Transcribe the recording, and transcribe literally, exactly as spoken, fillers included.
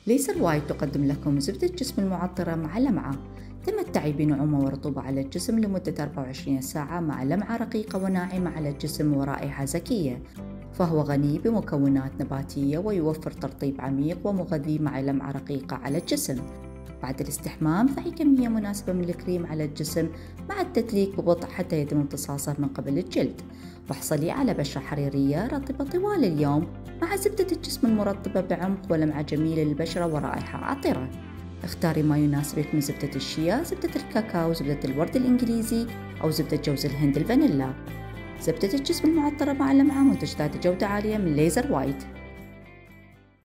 ليزر وايت تقدم لكم زبدة جسم المعطرة مع لمعة. تمتعي بنعومة ورطوبة على الجسم لمدة أربعة وعشرين ساعة مع لمعة رقيقة وناعمة على الجسم ورائحة زكية. فهو غني بمكونات نباتية ويوفر ترطيب عميق ومغذي مع لمعة رقيقة على الجسم. بعد الاستحمام ضعي كمية مناسبة من الكريم على الجسم مع التدليك ببطء حتى يتم امتصاصه من قبل الجلد. واحصلي على بشرة حريرية رطبة طوال اليوم مع زبدة الجسم المرطبة بعمق ولمعة جميلة للبشرة ورائحة عطرة. اختاري ما يناسبك من زبدة الشيا، زبدة الكاكاو، زبدة الورد الإنجليزي أو زبدة جوز الهند الفانيلا. زبدة الجسم المعطرة مع لمعة منتجات جودة عالية من ليزر وايت.